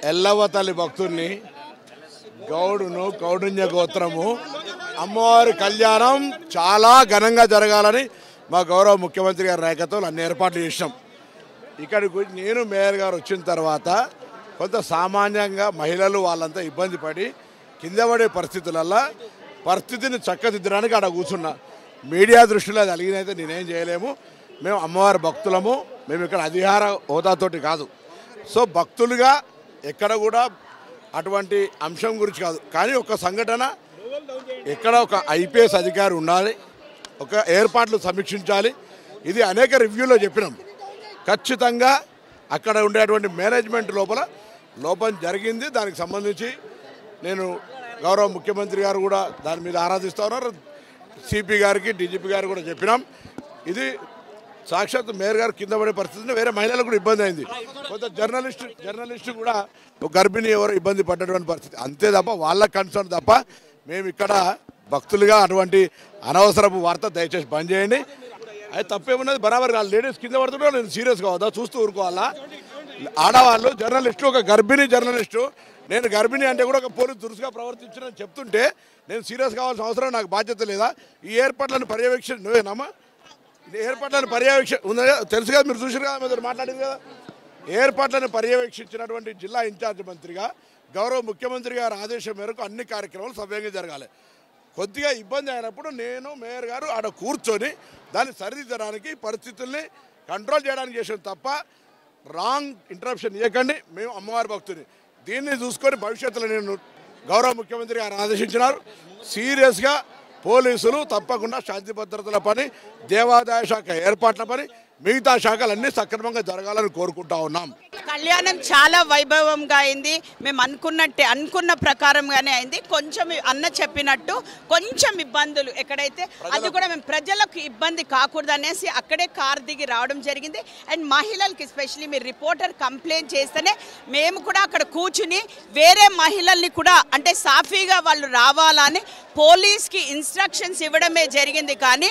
ఎల్లవ తల్లి భక్తుల్ని గౌడును కౌడున్య గోత్రము అమ్మవారి కళ్యాణం చాలా ఘనంగా జరగాలని మా గౌరవ ముఖ్యమంత్రి గారి నాయకత్వంలో అన్ని ఏర్పాట్లు చేసినాం. ఇక్కడికి నేను మేయర్ గారు వచ్చిన తర్వాత కొంత సామాన్యంగా మహిళలు వాళ్ళంతా ఇబ్బంది పడి కింద పడే పరిస్థితిని చక్కదిద్దడానికి అక్కడ కూర్చున్నా. మీడియా దృష్టిలో అది అలిగినైతే నేనేం చేయలేము. మేము అమ్మవారి భక్తులము. మేము ఇక్కడ అధికార హోదాతోటి కాదు. సో భక్తులుగా ఎక్కడ కూడా అటువంటి అంశం గురించి కాదు. కానీ ఒక సంఘటన ఎక్కడ ఒక ఐపీఎస్ అధికారి ఉండాలి, ఒక ఏర్పాట్లు సమీక్షించాలి. ఇది అనేక రివ్యూలో చెప్పినాం. ఖచ్చితంగా అక్కడ ఉండేటువంటి మేనేజ్మెంట్ లోపం జరిగింది. దానికి సంబంధించి నేను గౌరవ ముఖ్యమంత్రి గారు కూడా దాని మీద ఆరాధిస్తూ ఉన్నారు. సిపి గారికి డీజీపీ గారు కూడా చెప్పినాం. ఇది సాక్షాత్ మేయర్ గారు కింద పడే పరిస్థితిని వేరే మహిళలకు కూడా ఇబ్బంది అయింది. కొంత జర్నలిస్టు కూడా గర్భిణి ఎవరు ఇబ్బంది పడ్డటువంటి పరిస్థితి. అంతే తప్ప వాళ్ళ కన్సర్న్ తప్ప మేము ఇక్కడ భక్తులుగా అటువంటి అనవసరపు వార్త దయచేసి బంద్ చేయండి. అది తప్పేమున్నది, బరాబర్ కాదు. లేడీస్ కింద పడుతుంటే నేను సీరియస్ కావద్దా, చూస్తూ ఊరుకోవాలా? ఆడవాళ్ళు జర్నలిస్టు, ఒక గర్భిణీ జర్నలిస్టు, నేను గర్భిణి అంటే కూడా ఒక పోలీసు దురుసుగా ప్రవర్తించానని చెప్తుంటే నేను సీరియస్ కావాల్సిన అవసరం నాకు బాధ్యత లేదా? ఈ ఏర్పాట్లను పర్యవేక్షణ నువ్వేనమ్మా? ఏర్పాట్లను పర్యవేక్షణ ఉందా? తెలుసు కదా, మీరు చూసారు కదా, మీరు మాట్లాడింది కదా. ఏర్పాట్లను పర్యవేక్షించినటువంటి జిల్లా ఇన్ఛార్జ్ మంత్రిగా గౌరవ ముఖ్యమంత్రి గారి ఆదేశం మేరకు అన్ని కార్యక్రమాలు సవ్యంగా జరగాలి. కొద్దిగా ఇబ్బంది అయినప్పుడు నేను మేయర్ గారు ఆడ కూర్చొని దాన్ని సరిదిద్దడానికి, పరిస్థితుల్ని కంట్రోల్ చేయడానికి చేసాం తప్ప రాంగ్ ఇంటరప్షన్ ఇవ్వకండి. మేము అమ్మవారి భక్తుని దీన్ని చూసుకొని భవిష్యత్తులో నేను గౌరవ ముఖ్యమంత్రి గారు ఆదేశించినారు. సీరియస్గా పోలీసులు తప్పకుండా శాంతి భద్రతల పని, దేవాదాయ శాఖ ఏర్పాట్ల పని, మిగతా శాఖలన్నీ సక్రమంగా జరగాలని కోరుకుంటా ఉన్నాం. కళ్యాణం చాలా వైభవంగా అయింది. మేము అనుకున్న ప్రకారంగానే అయింది. కొంచెం అన్న చెప్పినట్టు కొంచెం ఇబ్బందులు ఎక్కడైతే అది కూడా మేము ప్రజలకు ఇబ్బంది కాకూడదు అనేసి అక్కడే కారు దిగి రావడం జరిగింది. అండ్ మహిళలకి ఎస్పెషల్లీ మీరు రిపోర్టర్ కంప్లైంట్ చేస్తేనే మేము కూడా అక్కడ కూర్చుని వేరే మహిళల్ని కూడా అంటే సాఫీగా వాళ్ళు రావాలని పోలీస్కి ఇన్స్ట్రక్షన్స్ ఇవ్వడమే జరిగింది. కానీ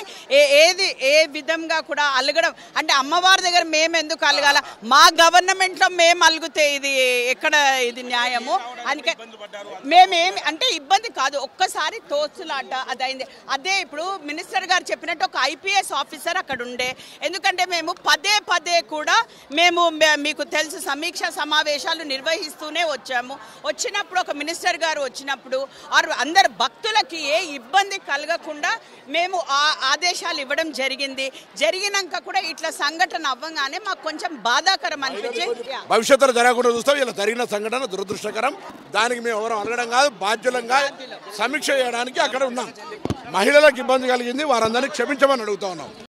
ఏ విధంగా కూడా అలగడం అంటే అమ్మవారి దగ్గర మేము ఎందుకు అలగాల? మా గవర్నమెంట్లో మేము అలుగుతే ఇది ఎక్కడ ఇది న్యాయము? అందుకే మేమేమి అంటే ఇబ్బంది కాదు, ఒక్కసారి తోచులాట అది అయింది. అదే ఇప్పుడు మినిస్టర్ గారు చెప్పినట్టు ఒక ఐపీఎస్ ఆఫీసర్ అక్కడ ఉండే. ఎందుకంటే మేము పదే కూడా మేము మీకు తెలుసు సమీక్ష సమావేశాలు నిర్వహిస్తూనే వచ్చినప్పుడు ఒక మినిస్టర్ గారు వచ్చినప్పుడు అందరు భక్తులకి ఏ ఇబ్బంది కలగకుండా మేము ఆదేశాలు ఇవ్వడం జరిగినాక కూడా ఇట్లా సంఘటన అవ్వగానే మాకు కొంచెం బాధాకరం అనిపించింది. భవిష్యత్తులో జరగకుండా చూస్తాం. ఇలా జరిగిన సంఘటన దురదృష్టకరం. దానికి మేము ఎవరు అడగడం కాదు, బాధ్యులంగా సమీక్ష చేయడానికి అక్కడ ఉన్నాం. మహిళలకు ఇబ్బంది కలిగింది, వారందరినీ క్షమించమని అడుగుతా ఉన్నాం.